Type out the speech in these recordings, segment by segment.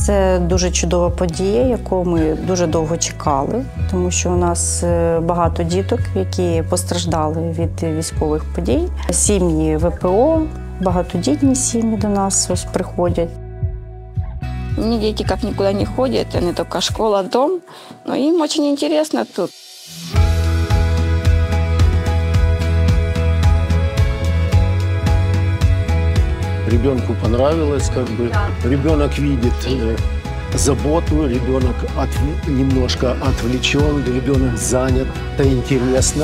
Це дуже чудова подія, яку ми дуже довго чекали, тому що у нас багато діток, які постраждали від військових подій. Сім'ї ВПО, багатодітні сім'ї до нас ось приходять. У меня дети как никуда не ходят, они только школа, дом, но им очень интересно тут. Ребенку понравилось, как бы ребенок видит заботу, ребенок немножко отвлечен, ребенок занят, это интересно.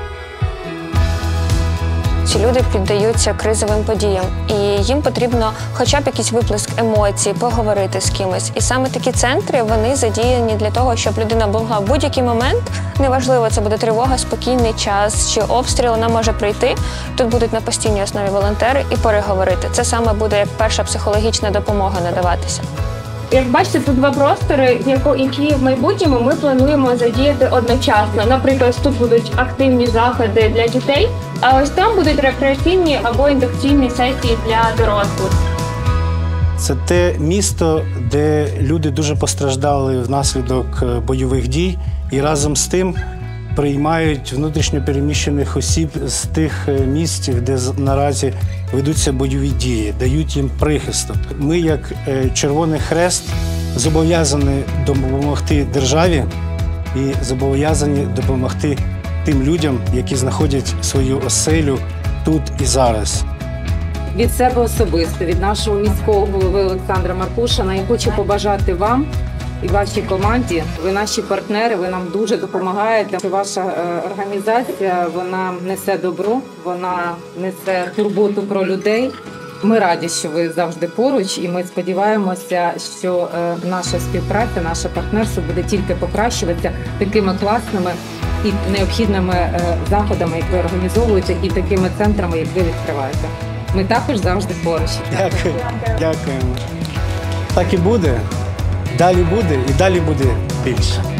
Ці люди піддаються кризовим подіям, і їм потрібно хоча б якийсь виплеск емоцій, поговорити з кимось. І саме такі центри, вони задіяні для того, щоб людина могла в будь-який момент, неважливо, це буде тривога, спокійний час чи обстріл, вона може прийти. Тут будуть на постійній основі волонтери і переговорити. Це саме буде як перша психологічна допомога надаватися. Як бачите, тут два простори, які в майбутньому ми плануємо задіяти одночасно. Наприклад, тут будуть активні заходи для дітей, а ось там будуть рекреаційні або індукційні сесії для дорослих. Це те місто, де люди дуже постраждали внаслідок бойових дій і разом з тим приймають внутрішньо переміщених осіб з тих місць, де наразі ведуться бойові дії, дають їм прихисток. Ми, як Червоний Хрест, зобов'язані допомогти державі і зобов'язані допомогти тим людям, які знаходять свою оселю тут і зараз. Від себе особисто, від нашого міського голови Олександра Маркушина, я хочу побажати вам і вашій команді. Ви наші партнери, ви нам дуже допомагаєте. Ваша організація, вона несе добро, вона несе турботу про людей. Ми раді, що ви завжди поруч, і ми сподіваємося, що наша співпраця, наше партнерство буде тільки покращуватися такими класними і необхідними заходами, які ви організовуєте, і такими центрами, які ви відкриваєте. Ми також завжди поруч. Дякую. Дякуємо. Так і буде. Далі буде і далі буде більше.